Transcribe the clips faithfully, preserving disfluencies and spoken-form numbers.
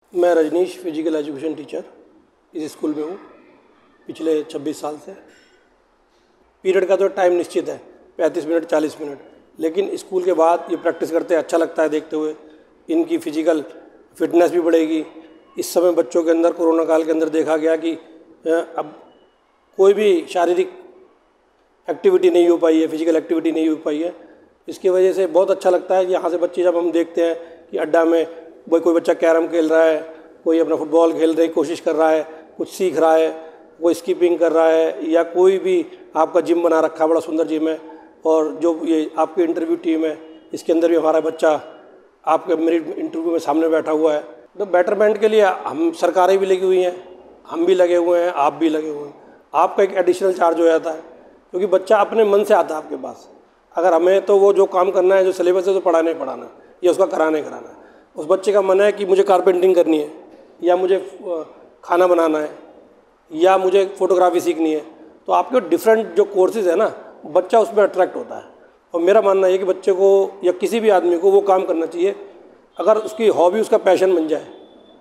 मैं Rajneesh physical education teacher इस school में हूँ पिछले छब्बीस साल से। पीरियड का तो टाइम निश्चित है, पैंतीस मिनट चालीस मिनट, लेकिन स्कूल के बाद ये प्रैक्टिस करते हैं, अच्छा लगता है देखते हुए। इनकी फिजिकल फिटनेस भी बढ़ेगी। इस समय बच्चों के अंदर कोरोना काल के अंदर देखा गया कि अब कोई भी शारीरिक एक्टिविटी नहीं हो पाई है, फिजिकल एक्टिविटी नहीं हो पाई है। इसकी वजह से बहुत अच्छा लगता है कि यहाँ से बच्चे जब हम देखते हैं कि अड्डा में कोई कोई बच्चा कैरम खेल रहा है, कोई अपना फुटबॉल खेलने की कोशिश कर रहा है, कुछ सीख रहा है, कोई स्कीपिंग कर रहा है, या कोई भी आपका जिम बना रखा है, बड़ा सुंदर जिम है। और जो ये आपकी इंटरव्यू टीम है, इसके अंदर भी हमारा बच्चा आपके मेरी इंटरव्यू में सामने बैठा हुआ है। तो बेटरमेंट के लिए हम सरकारें भी लगी हुई हैं, हम भी लगे हुए हैं, आप भी लगे हुए हैं। आपका एक एडिशनल चार्ज हो जाता है, क्योंकि बच्चा अपने मन से आता है आपके पास। अगर हमें तो वो जो काम करना है, जो सिलेबस है, तो पढ़ाना ही पढ़ाना है, या उसका कराना ही कराना है। उस बच्चे का मन है कि मुझे कारपेंटिंग करनी है, या मुझे खाना बनाना है, या मुझे फ़ोटोग्राफी सीखनी है, तो आपके डिफरेंट जो कोर्सेज है ना, बच्चा उसमें अट्रैक्ट होता है। और मेरा मानना है कि बच्चे को या किसी भी आदमी को वो काम करना चाहिए अगर उसकी हॉबी उसका पैशन बन जाए।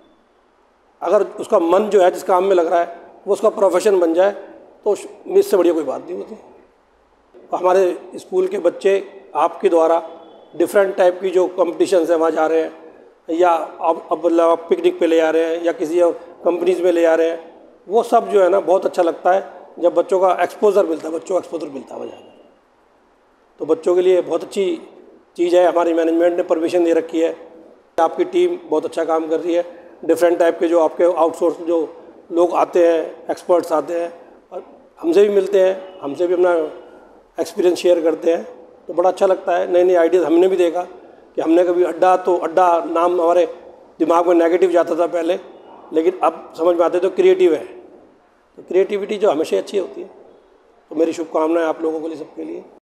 अगर उसका मन जो है जिस काम में लग रहा है वो उसका प्रोफेशन बन जाए, तो इससे बढ़िया कोई बात नहीं होती। हमारे स्कूल के बच्चे आपके द्वारा डिफरेंट टाइप की जो कॉम्पिटिशन्स हैं वहाँ जा रहे हैं, या अब अब मतलब पिकनिक पे ले जा रहे हैं, या किसी और कंपनीज़ में ले जा रहे हैं। वो सब जो है ना, बहुत अच्छा लगता है जब बच्चों का एक्सपोजर मिलता है, बच्चों को एक्सपोजर मिलता है वहाँ। तो बच्चों के लिए बहुत अच्छी चीज़ है। हमारी मैनेजमेंट ने परमिशन दे रखी है। आपकी टीम बहुत अच्छा काम कर रही है। डिफरेंट टाइप के जो आपके आउटसोर्स जो लोग आते हैं, एक्सपर्ट्स आते हैं और हमसे भी मिलते हैं, हमसे भी अपना एक्सपीरियंस शेयर करते हैं, तो बड़ा अच्छा लगता है। नई नई आइडियाज़ हमने भी देखा कि हमने कभी अड्डा, तो अड्डा नाम हमारे दिमाग में नेगेटिव जाता था पहले, लेकिन अब समझ में आते तो क्रिएटिव है। तो क्रिएटिविटी जो हमेशा अच्छी होती है। तो मेरी शुभकामनाएं आप लोगों के लिए, सबके लिए।